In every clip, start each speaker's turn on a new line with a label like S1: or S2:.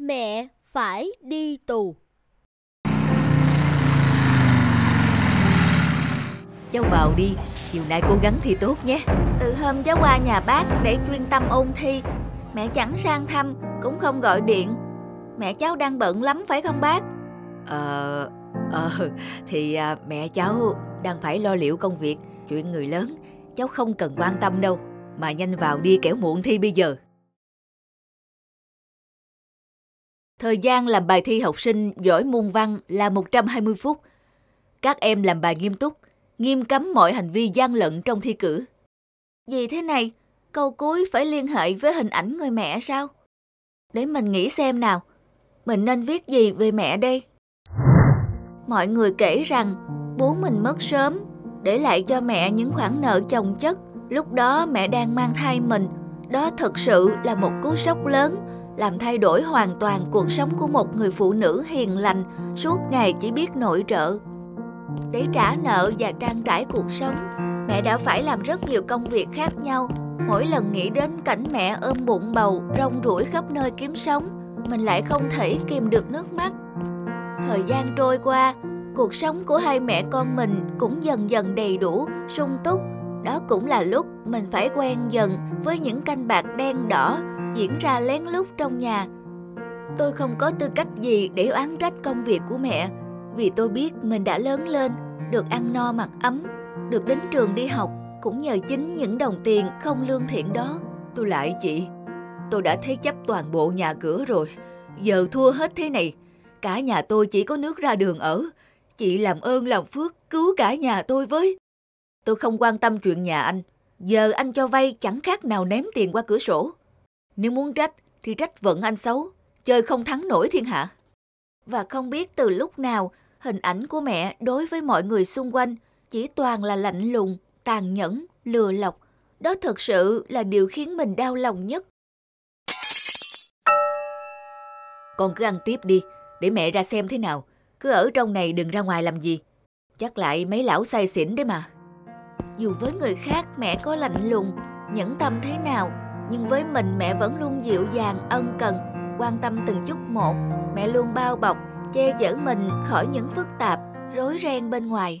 S1: Mẹ phải đi tù.
S2: Cháu vào đi, chiều nay cố gắng thi tốt nhé.
S3: Từ hôm cháu qua nhà bác để chuyên tâm ôn thi, mẹ chẳng sang thăm, cũng không gọi điện. Mẹ cháu đang bận lắm phải không bác?
S2: Mẹ cháu đang phải lo liệu công việc, chuyện người lớn, cháu không cần quan tâm đâu. Mà nhanh vào đi kẻo muộn thi bây giờ. Thời gian làm bài thi học sinh giỏi môn văn là 120 phút. Các em làm bài nghiêm túc, nghiêm cấm mọi hành vi gian lận trong thi cử.
S3: Gì thế này? Câu cuối phải liên hệ với hình ảnh người mẹ sao? Để mình nghĩ xem nào. Mình nên viết gì về mẹ đây? Mọi người kể rằng bố mình mất sớm, để lại cho mẹ những khoản nợ chồng chất. Lúc đó mẹ đang mang thai mình. Đó thực sự là một cú sốc lớn, làm thay đổi hoàn toàn cuộc sống của một người phụ nữ hiền lành, suốt ngày chỉ biết nội trợ. Để trả nợ và trang trải cuộc sống, mẹ đã phải làm rất nhiều công việc khác nhau. Mỗi lần nghĩ đến cảnh mẹ ôm bụng bầu, rong ruổi khắp nơi kiếm sống, mình lại không thể kìm được nước mắt. Thời gian trôi qua, cuộc sống của hai mẹ con mình cũng dần dần đầy đủ, sung túc. Đó cũng là lúc mình phải quen dần với những canh bạc đen đỏ diễn ra lén lút trong nhà. Tôi không có tư cách gì để oán trách công việc của mẹ, vì tôi biết mình đã lớn lên, được ăn no mặc ấm, được đến trường đi học cũng nhờ chính những đồng tiền không lương thiện đó.
S2: Tôi lại chị, tôi đã thế chấp toàn bộ nhà cửa rồi, giờ thua hết thế này. Cả nhà tôi chỉ có nước ra đường ở. Chị làm ơn làm phước cứu cả nhà tôi với. Tôi không quan tâm chuyện nhà anh. Giờ anh cho vay chẳng khác nào ném tiền qua cửa sổ. Nếu muốn trách thì trách vận anh xấu, chơi không thắng nổi thiên hạ.
S3: Và không biết từ lúc nào, hình ảnh của mẹ đối với mọi người xung quanh chỉ toàn là lạnh lùng, tàn nhẫn, lừa lọc. Đó thực sự là điều khiến mình đau lòng nhất.
S2: Con cứ ăn tiếp đi, để mẹ ra xem thế nào. Cứ ở trong này đừng ra ngoài làm gì. Chắc lại mấy lão say xỉn đấy mà.
S3: Dù với người khác mẹ có lạnh lùng, nhẫn tâm thế nào, nhưng với mình mẹ vẫn luôn dịu dàng, ân cần, quan tâm từng chút một. Mẹ luôn bao bọc, che chở mình khỏi những phức tạp, rối ren bên ngoài.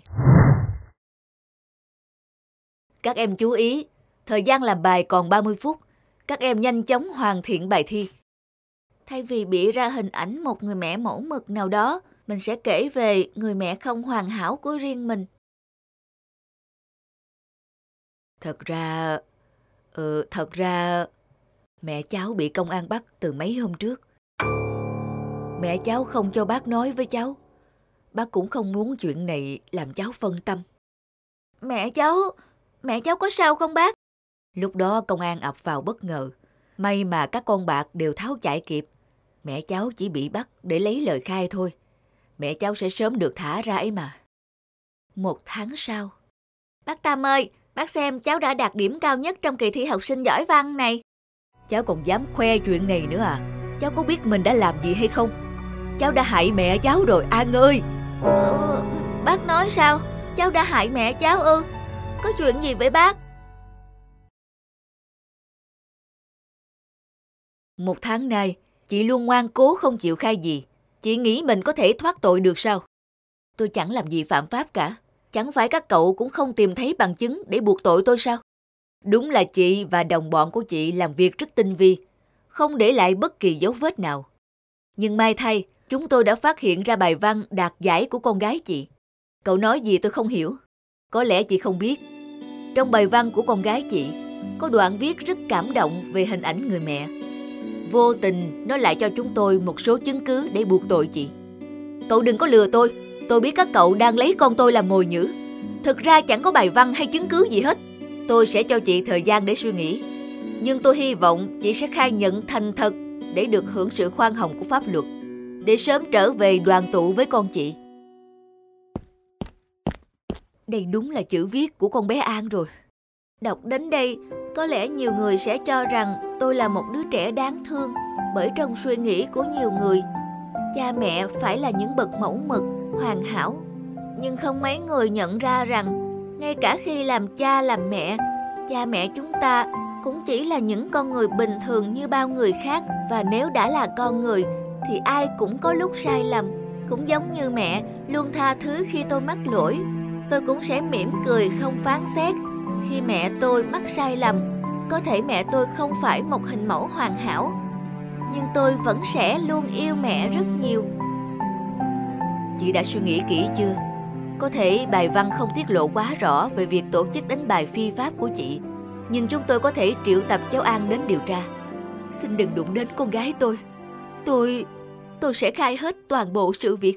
S2: Các em chú ý, thời gian làm bài còn 30 phút. Các em nhanh chóng hoàn thiện bài thi.
S3: Thay vì bịa ra hình ảnh một người mẹ mẫu mực nào đó, mình sẽ kể về người mẹ không hoàn hảo của riêng mình.
S2: Thật ra mẹ cháu bị công an bắt từ mấy hôm trước. Mẹ cháu không cho bác nói với cháu. Bác cũng không muốn chuyện này làm cháu phân tâm.
S3: Mẹ cháu có sao không bác?
S2: Lúc đó công an ập vào bất ngờ. May mà các con bạc đều tháo chạy kịp. Mẹ cháu chỉ bị bắt để lấy lời khai thôi. Mẹ cháu sẽ sớm được thả ra ấy mà.
S3: 1 tháng sau. Bác Tam ơi, bác xem cháu đã đạt điểm cao nhất trong kỳ thi học sinh giỏi văn này.
S2: Cháu còn dám khoe chuyện này nữa à? Cháu có biết mình đã làm gì hay không? Cháu đã hại mẹ cháu rồi An ơi.
S3: Bác nói sao? Cháu đã hại mẹ cháu ư? Có chuyện gì vậy bác?
S2: 1 tháng nay, chị luôn ngoan cố không chịu khai gì. Chị nghĩ mình có thể thoát tội được sao? Tôi chẳng làm gì phạm pháp cả. Chẳng phải các cậu cũng không tìm thấy bằng chứng để buộc tội tôi sao? Đúng là chị và đồng bọn của chị làm việc rất tinh vi, không để lại bất kỳ dấu vết nào. Nhưng may thay, chúng tôi đã phát hiện ra bài văn đạt giải của con gái chị. Cậu nói gì tôi không hiểu. Có lẽ chị không biết. Trong bài văn của con gái chị, có đoạn viết rất cảm động về hình ảnh người mẹ. Vô tình nó lại cho chúng tôi một số chứng cứ để buộc tội chị. Cậu đừng có lừa tôi. Tôi biết các cậu đang lấy con tôi làm mồi nhử. Thực ra chẳng có bài văn hay chứng cứ gì hết. Tôi sẽ cho chị thời gian để suy nghĩ. Nhưng tôi hy vọng chị sẽ khai nhận thành thật để được hưởng sự khoan hồng của pháp luật, để sớm trở về đoàn tụ với con chị. Đây đúng là chữ viết của con bé An rồi.
S3: Đọc đến đây, có lẽ nhiều người sẽ cho rằng tôi là một đứa trẻ đáng thương, bởi trong suy nghĩ của nhiều người, cha mẹ phải là những bậc mẫu mực, hoàn hảo. Nhưng không mấy người nhận ra rằng, ngay cả khi làm cha làm mẹ, cha mẹ chúng ta cũng chỉ là những con người bình thường như bao người khác. Và nếu đã là con người, thì ai cũng có lúc sai lầm. Cũng giống như mẹ luôn tha thứ khi tôi mắc lỗi, tôi cũng sẽ mỉm cười không phán xét khi mẹ tôi mắc sai lầm. Có thể mẹ tôi không phải một hình mẫu hoàn hảo, nhưng tôi vẫn sẽ luôn yêu mẹ rất nhiều.
S2: Chị đã suy nghĩ kỹ chưa? Có thể bài văn không tiết lộ quá rõ về việc tổ chức đánh bài phi pháp của chị, nhưng chúng tôi có thể triệu tập cháu An đến điều tra. Xin đừng đụng đến con gái tôi. Tôi sẽ khai hết toàn bộ sự việc.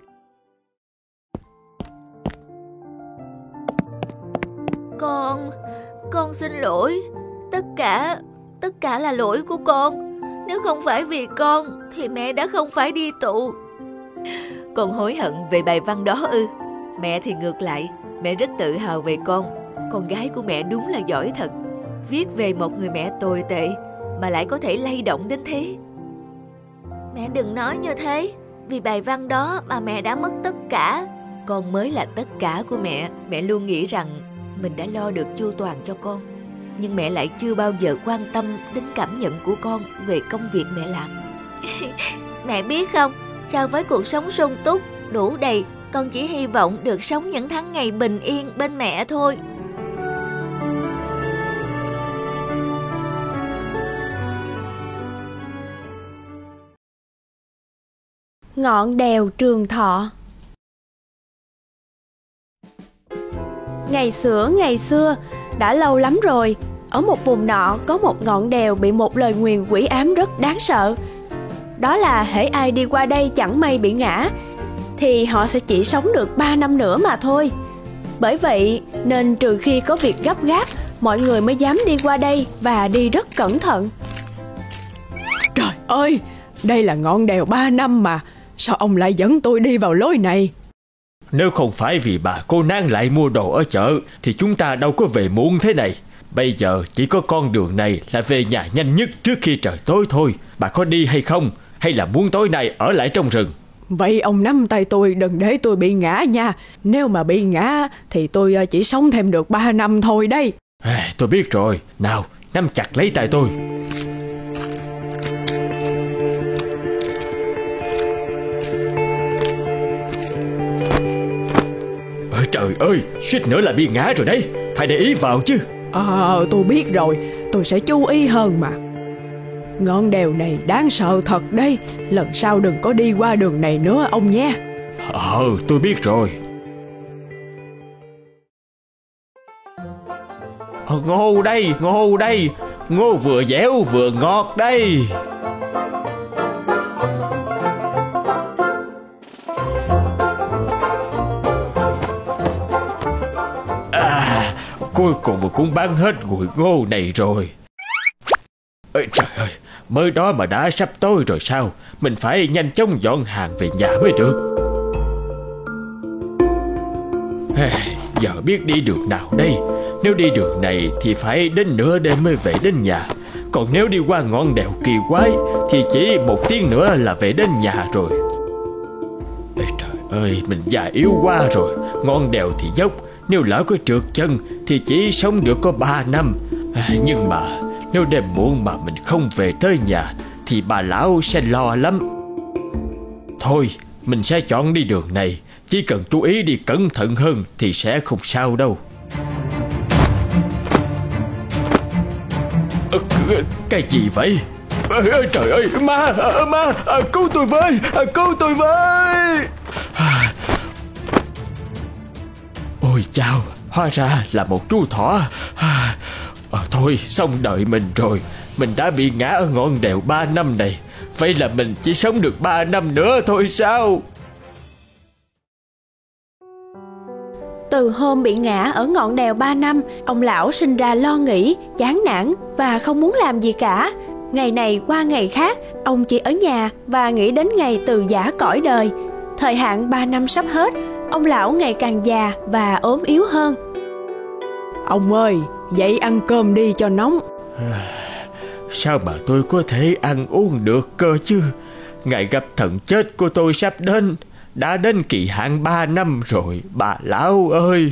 S3: Con xin lỗi. Tất cả là lỗi của con. Nếu không phải vì con thì mẹ đã không phải đi tù.
S2: Con hối hận về bài văn đó ư? Mẹ thì ngược lại, mẹ rất tự hào về con. Con gái của mẹ đúng là giỏi thật. Viết về một người mẹ tồi tệ mà lại có thể lay động đến thế.
S3: Mẹ đừng nói như thế. Vì bài văn đó mà mẹ đã mất tất cả.
S2: Con mới là tất cả của mẹ. Mẹ luôn nghĩ rằng mình đã lo được chu toàn cho con, nhưng mẹ lại chưa bao giờ quan tâm đến cảm nhận của con về công việc mẹ làm.
S3: Mẹ biết không, so với cuộc sống sung túc, đủ đầy, con chỉ hy vọng được sống những tháng ngày bình yên bên mẹ thôi.
S4: Ngọn đèo Trường Thọ. Ngày xưa, đã lâu lắm rồi, ở một vùng nọ có một ngọn đèo bị một lời nguyền quỷ ám rất đáng sợ. Đó là hễ ai đi qua đây chẳng may bị ngã, thì họ sẽ chỉ sống được 3 năm nữa mà thôi. Bởi vậy nên trừ khi có việc gấp gáp, mọi người mới dám đi qua đây và đi rất cẩn thận.
S5: Trời ơi, đây là ngọn đèo 3 năm mà, sao ông lại dẫn tôi đi vào lối này?
S6: Nếu không phải vì bà cô nàng lại mua đồ ở chợ thì chúng ta đâu có về muộn thế này. Bây giờ chỉ có con đường này là về nhà nhanh nhất trước khi trời tối thôi. Bà có đi hay không? Hay là muốn tối nay ở lại trong rừng?
S5: Vậy ông nắm tay tôi, đừng để tôi bị ngã nha. Nếu mà bị ngã thì tôi chỉ sống thêm được 3 năm thôi đấy.
S6: Tôi biết rồi. Nào, nắm chặt lấy tay tôi. Trời ơi, suýt nữa là bị ngã rồi đấy. Phải để ý vào chứ.
S5: Tôi biết rồi, tôi sẽ chú ý hơn mà. Ngọn đèo này đáng sợ thật đấy. Lần sau đừng có đi qua đường này nữa ông nhé.
S6: Tôi biết rồi. Ngô đây. Ngô vừa dẻo vừa ngọt đây. Cuối cùng cũng bán hết gùi ngô này rồi. Ê, trời ơi, mới đó mà đã sắp tối rồi sao? Mình phải nhanh chóng dọn hàng về nhà mới được. Giờ biết đi đường nào đây? Nếu đi đường này thì phải đến nửa đêm mới về đến nhà. Còn nếu đi qua ngọn đèo kỳ quái thì chỉ 1 tiếng nữa là về đến nhà rồi. Ê, trời ơi, mình già yếu quá rồi. Ngọn đèo thì dốc, nếu lỡ có trượt chân thì chỉ sống được có 3 năm. Nhưng mà nếu đêm muộn mà mình không về tới nhà thì bà lão sẽ lo lắm. Thôi, mình sẽ chọn đi đường này. Chỉ cần chú ý đi cẩn thận hơn thì sẽ không sao đâu. Cái gì vậy? Trời ơi, ma, cứu tôi với, cứu tôi với. Ôi chao, hóa ra là một chú thỏ. Thôi, xong đời mình rồi. Mình đã bị ngã ở ngọn đèo 3 năm này. Vậy là mình chỉ sống được 3 năm nữa thôi sao?
S4: Từ hôm bị ngã ở ngọn đèo 3 năm, ông lão sinh ra lo nghĩ, chán nản và không muốn làm gì cả. Ngày này qua ngày khác, ông chỉ ở nhà và nghĩ đến ngày từ giã cõi đời. Thời hạn 3 năm sắp hết, ông lão ngày càng già và ốm yếu hơn.
S5: Ông ơi, dậy ăn cơm đi cho nóng.
S6: Sao mà tôi có thể ăn uống được cơ chứ? Ngày gặp thần chết của tôi sắp đến. Đã đến kỳ hạn 3 năm rồi, bà lão ơi.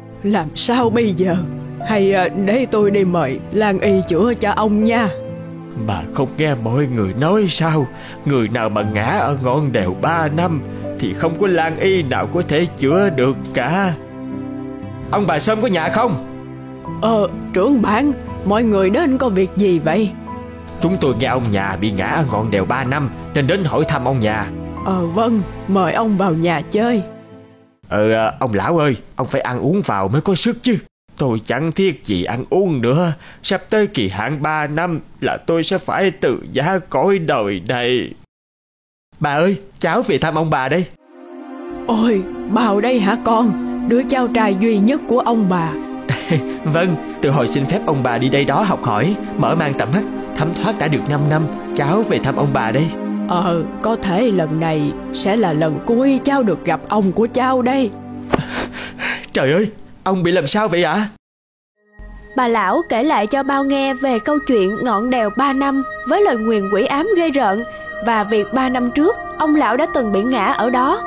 S5: Làm sao bây giờ? Hay để tôi đi mời Lan Y chữa cho ông nha.
S6: Bà không nghe mọi người nói sao? Người nào mà ngã ở ngọn đèo 3 năm thì không có lan y nào có thể chữa được cả. Ông bà Sôm có nhà không?
S5: Trưởng bản, mọi người đến có việc gì vậy?
S6: Chúng tôi nghe ông nhà bị ngã ở ngọn đèo 3 năm nên đến hỏi thăm ông nhà.
S5: Vâng, mời ông vào nhà chơi.
S6: Ông lão ơi, ông phải ăn uống vào mới có sức chứ. Tôi chẳng thiết gì ăn uống nữa. Sắp tới kỳ hạn 3 năm là tôi sẽ phải từ giã cõi đời này. Bà ơi, cháu về thăm ông bà đây.
S5: Ôi, vào đây hả con? Đứa cháu trai duy nhất của ông bà.
S6: Vâng, từ hồi xin phép ông bà đi đây đó học hỏi, mở mang tầm mắt, thấm thoát đã được 5 năm, cháu về thăm ông bà đây.
S5: Có thể lần này sẽ là lần cuối cháu được gặp ông của cháu đây.
S6: Trời ơi, ông bị làm sao vậy ạ?
S4: Bà lão kể lại cho Bao nghe về câu chuyện ngọn đèo 3 năm với lời nguyền quỷ ám ghê rợn và việc 3 năm trước ông lão đã từng bị ngã ở đó.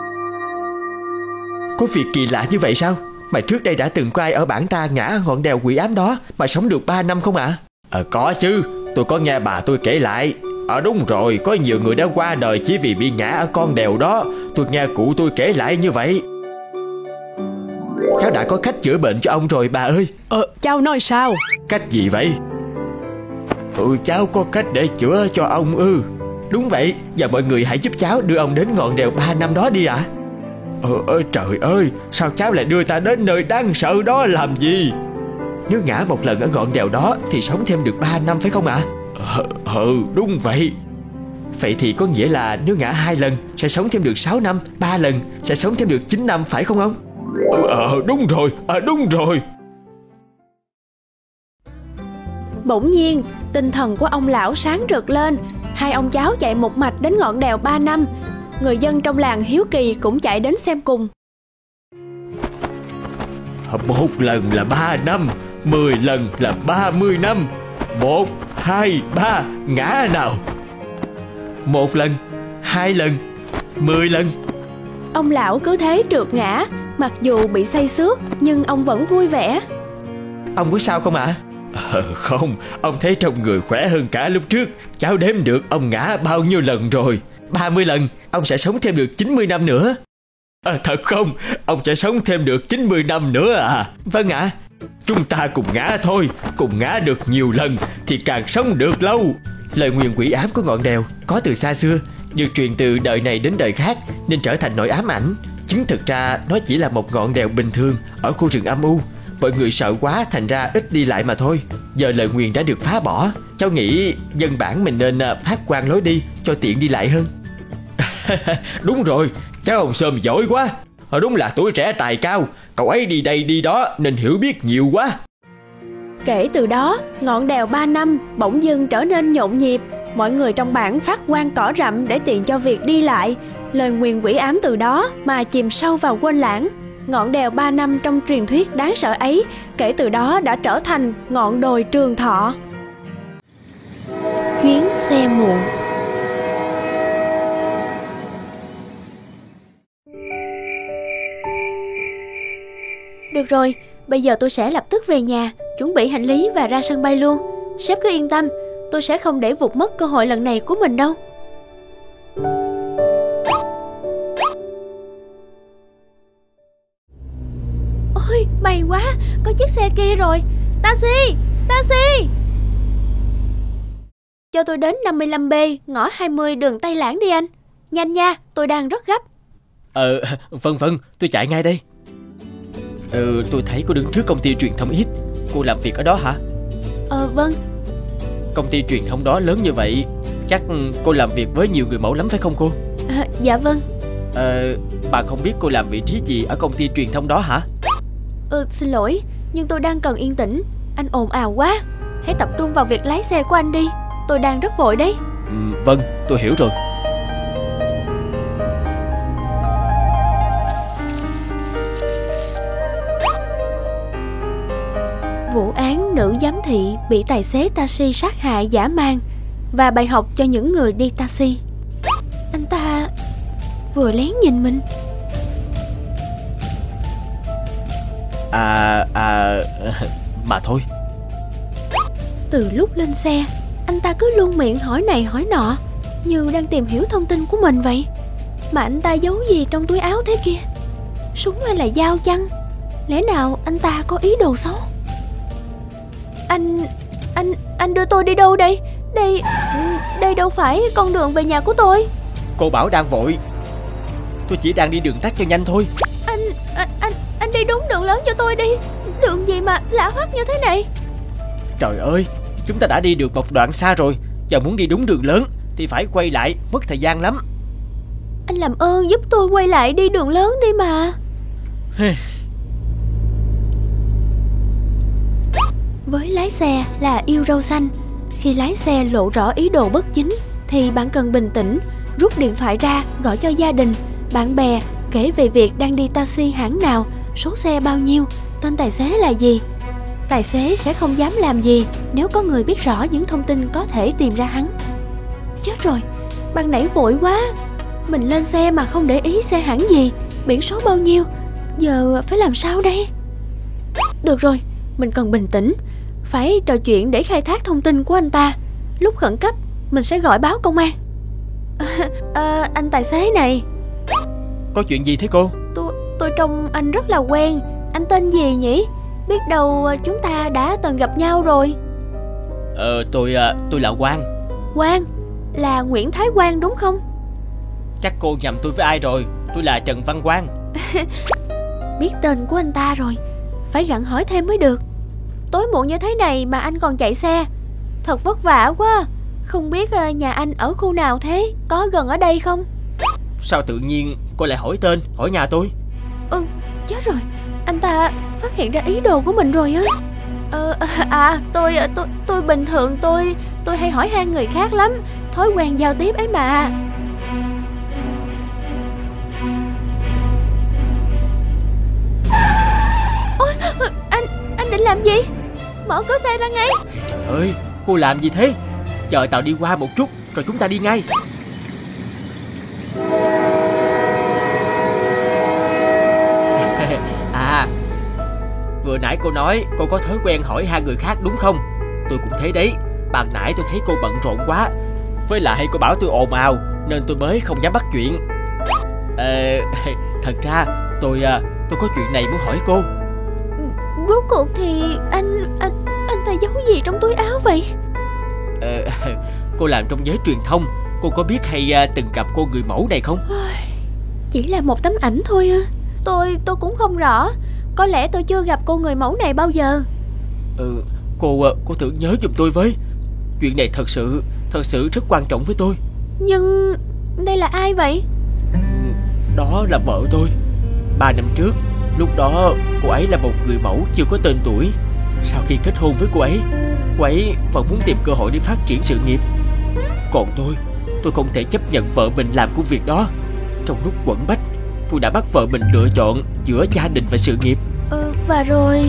S6: Có việc kỳ lạ như vậy sao? Mà trước đây đã từng có ai ở bản ta ngã ở ngọn đèo quỷ ám đó mà sống được 3 năm không ạ? Có chứ, tôi có nghe bà tôi kể lại. Đúng rồi, có nhiều người đã qua đời chỉ vì bị ngã ở con đèo đó. Tôi nghe cụ tôi kể lại như vậy. Cháu đã có cách chữa bệnh cho ông rồi bà ơi.
S5: Cháu nói sao?
S6: Cách gì vậy? Cháu có cách để chữa cho ông ư? Đúng vậy, và mọi người hãy giúp cháu đưa ông đến ngọn đèo 3 năm đó đi ạ. Trời ơi, sao cháu lại đưa ta đến nơi đáng sợ đó làm gì? Nếu ngã một lần ở ngọn đèo đó thì sống thêm được 3 năm phải không ạ? Đúng vậy. Vậy thì có nghĩa là nếu ngã 2 lần sẽ sống thêm được 6 năm, 3 lần sẽ sống thêm được 9 năm phải không ông? Đúng rồi, đúng rồi.
S4: Bỗng nhiên, tinh thần của ông lão sáng rực lên. Hai ông cháu chạy một mạch đến ngọn đèo 3 năm. Người dân trong làng hiếu kỳ cũng chạy đến xem cùng.
S6: 1 lần là 3 năm, 10 lần là 30 năm. 1, 2, 3, ngã nào. 1 lần, 2 lần, 10 lần.
S4: Ông lão cứ thế trượt ngã. Mặc dù bị say xước nhưng ông vẫn vui vẻ.
S6: Ông có sao không ạ? Không, ông thấy trong người khỏe hơn cả lúc trước. Cháu đếm được ông ngã bao nhiêu lần rồi. 30 lần, ông sẽ sống thêm được 90 năm nữa. Thật không? Ông sẽ sống thêm được 90 năm nữa à? Vâng ạ. Chúng ta cùng ngã thôi. Cùng ngã được nhiều lần thì càng sống được lâu. Lời nguyền quỷ ám của ngọn đèo có từ xa xưa, được truyền từ đời này đến đời khác nên trở thành nỗi ám ảnh. Chứng thực ra nó chỉ là một ngọn đèo bình thường ở khu rừng âm u. Mọi người sợ quá thành ra ít đi lại mà thôi. Giờ lời nguyền đã được phá bỏ, cháu nghĩ dân bản mình nên phát quang lối đi cho tiện đi lại hơn. Đúng rồi, cháu ông Sôm giỏi quá. Đúng là tuổi trẻ tài cao. Cậu ấy đi đây đi đó nên hiểu biết nhiều quá.
S4: Kể từ đó, ngọn đèo 3 năm bỗng dưng trở nên nhộn nhịp. Mọi người trong bản phát quang cỏ rậm để tiện cho việc đi lại. Lời nguyền quỷ ám từ đó mà chìm sâu vào quên lãng. Ngọn đèo 3 năm trong truyền thuyết đáng sợ ấy kể từ đó đã trở thành ngọn đồi trường thọ. Chuyến xe muộn. Được rồi, bây giờ tôi sẽ lập tức về nhà, chuẩn bị hành lý và ra sân bay luôn. Sếp cứ yên tâm, tôi sẽ không để vụt mất cơ hội lần này của mình đâu. Ôi, may quá, có chiếc xe kia rồi. Taxi, taxi. Cho tôi đến 55B, ngõ 20 đường Tây Lãng đi anh. Nhanh nha, tôi đang rất gấp.
S6: Vâng, tôi chạy ngay đây. Tôi thấy cô đứng trước công ty truyền thông X. Cô làm việc ở đó hả?
S4: Vâng.
S6: Công ty truyền thông đó lớn như vậy, chắc cô làm việc với nhiều người mẫu lắm phải không cô?
S4: Dạ vâng.
S6: Bà không biết cô làm vị trí gì ở công ty truyền thông đó hả?
S4: Xin lỗi, nhưng tôi đang cần yên tĩnh. Anh ồn ào quá. Hãy tập trung vào việc lái xe của anh đi. Tôi đang rất vội đấy.
S6: Vâng, tôi hiểu rồi.
S4: Vụ án nữ giám thị bị tài xế taxi sát hại dã man và bài học cho những người đi taxi. Anh ta vừa lén nhìn mình.
S6: Mà thôi.
S4: Từ lúc lên xe, anh ta cứ luôn miệng hỏi này hỏi nọ, như đang tìm hiểu thông tin của mình vậy. Mà anh ta giấu gì trong túi áo thế kia? Súng hay là dao chăng? Lẽ nào anh ta có ý đồ xấu? Anh đưa tôi đi đâu đây? Đây đâu phải con đường về nhà của tôi.
S6: Cô bảo đang vội. Tôi chỉ đang đi đường tắt cho nhanh thôi.
S4: Anh đi đúng đường lớn cho tôi đi. Đường gì mà lạ hoắc như thế này?
S6: Trời ơi, chúng ta đã đi được một đoạn xa rồi. Giờ muốn đi đúng đường lớn thì phải quay lại, mất thời gian lắm.
S4: Anh làm ơn giúp tôi quay lại đi đường lớn đi mà. Với lái xe là yêu râu xanh, khi lái xe lộ rõ ý đồ bất chính thì bạn cần bình tĩnh, rút điện thoại ra gọi cho gia đình, bạn bè, kể về việc đang đi taxi hãng nào, số xe bao nhiêu, tên tài xế là gì. Tài xế sẽ không dám làm gì nếu có người biết rõ những thông tin có thể tìm ra hắn. Chết rồi, ban nãy vội quá. Mình lên xe mà không để ý xe hãng gì, biển số bao nhiêu. Giờ phải làm sao đây? Được rồi, mình cần bình tĩnh, phải trò chuyện để khai thác thông tin của anh ta. Lúc khẩn cấp mình sẽ gọi báo công an. Anh tài xế này.
S6: Có chuyện gì thế cô?
S4: Tôi trông anh rất là quen. Anh tên gì nhỉ? Biết đâu chúng ta đã từng gặp nhau rồi.
S6: Tôi là Quang.
S4: Quang? Là Nguyễn Thái Quang đúng không?
S6: Chắc cô nhầm tôi với ai rồi. Tôi là Trần Văn Quang.
S4: Biết tên của anh ta rồi, phải gặng hỏi thêm mới được. Tối muộn như thế này mà anh còn chạy xe, thật vất vả quá. Không biết nhà anh ở khu nào thế? Có gần ở đây không?
S6: Sao tự nhiên cô lại hỏi tên, hỏi nhà tôi?
S4: Chết rồi, anh ta phát hiện ra ý đồ của mình rồi á. Tôi bình thường tôi hay hỏi han người khác lắm, thói quen giao tiếp ấy mà. Ôi, anh định làm gì? Mở cửa xe ra ngay.
S6: Trời ơi, cô làm gì thế? Chờ tàu đi qua một chút rồi chúng ta đi ngay. Vừa nãy cô nói cô có thói quen hỏi han người khác đúng không? Tôi cũng thấy đấy. Ban nãy tôi thấy cô bận rộn quá, với lại cô bảo tôi ồn ào nên tôi mới không dám bắt chuyện. Thật ra tôi có chuyện này muốn hỏi cô.
S4: Rốt cuộc thì anh ta giấu gì trong túi áo vậy?
S6: Cô làm trong giới truyền thông, cô có biết hay từng gặp cô người mẫu này không?
S4: Chỉ là một tấm ảnh thôi à. Tôi cũng không rõ. Có lẽ tôi chưa gặp cô người mẫu này bao giờ.
S6: Cô thử nhớ giùm tôi với. Chuyện này thật sự rất quan trọng với tôi.
S4: Nhưng đây là ai vậy?
S6: Đó là vợ tôi. 3 năm trước, lúc đó cô ấy là một người mẫu chưa có tên tuổi. Sau khi kết hôn với cô ấy vẫn muốn tìm cơ hội để phát triển sự nghiệp. Còn tôi không thể chấp nhận vợ mình làm công việc đó. Trong lúc quẫn bách, tôi đã bắt vợ mình lựa chọn giữa gia đình và sự nghiệp.
S4: Và rồi?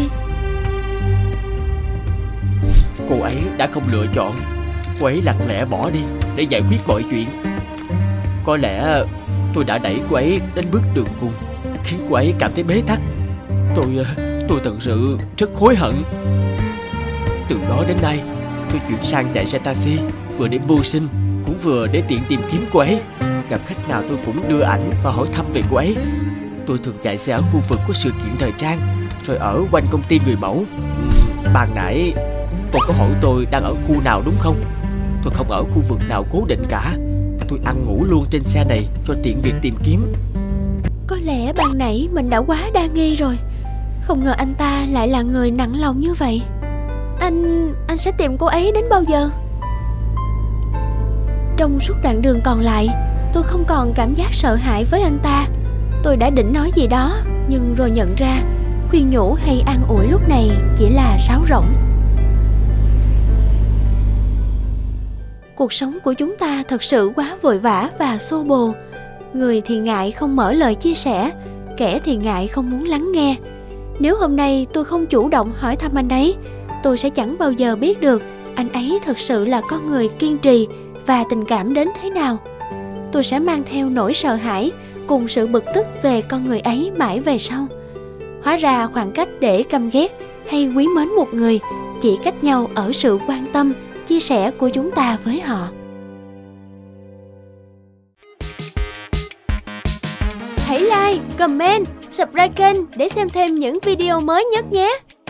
S6: Cô ấy đã không lựa chọn. Cô ấy lặng lẽ bỏ đi để giải quyết mọi chuyện. Có lẽ tôi đã đẩy cô ấy đến bước đường cùng, khiến cô ấy cảm thấy bế tắc. Tôi thật sự rất hối hận. Từ đó đến nay, tôi chuyển sang chạy xe taxi, vừa để mưu sinh, cũng vừa để tiện tìm kiếm cô ấy. Gặp khách nào tôi cũng đưa ảnh và hỏi thăm về cô ấy. Tôi thường chạy xe ở khu vực có sự kiện thời trang, rồi ở quanh công ty người mẫu. Ban nãy cô có hỏi tôi đang ở khu nào đúng không? Tôi không ở khu vực nào cố định cả. Tôi ăn ngủ luôn trên xe này cho tiện việc tìm kiếm.
S4: Có lẽ ban nãy mình đã quá đa nghi rồi. Không ngờ anh ta lại là người nặng lòng như vậy. Anh sẽ tìm cô ấy đến bao giờ? Trong suốt đoạn đường còn lại, tôi không còn cảm giác sợ hãi với anh ta. Tôi đã định nói gì đó, nhưng rồi nhận ra khuyên nhủ hay an ủi lúc này chỉ là sáo rỗng. Cuộc sống của chúng ta thật sự quá vội vã và xô bồ. Người thì ngại không mở lời chia sẻ, kẻ thì ngại không muốn lắng nghe. Nếu hôm nay tôi không chủ động hỏi thăm anh ấy, tôi sẽ chẳng bao giờ biết được anh ấy thực sự là con người kiên trì và tình cảm đến thế nào. Tôi sẽ mang theo nỗi sợ hãi cùng sự bực tức về con người ấy mãi về sau. Hóa ra khoảng cách để căm ghét hay quý mến một người chỉ cách nhau ở sự quan tâm, chia sẻ của chúng ta với họ. Hãy like, comment, subscribe kênh để xem thêm những video mới nhất nhé!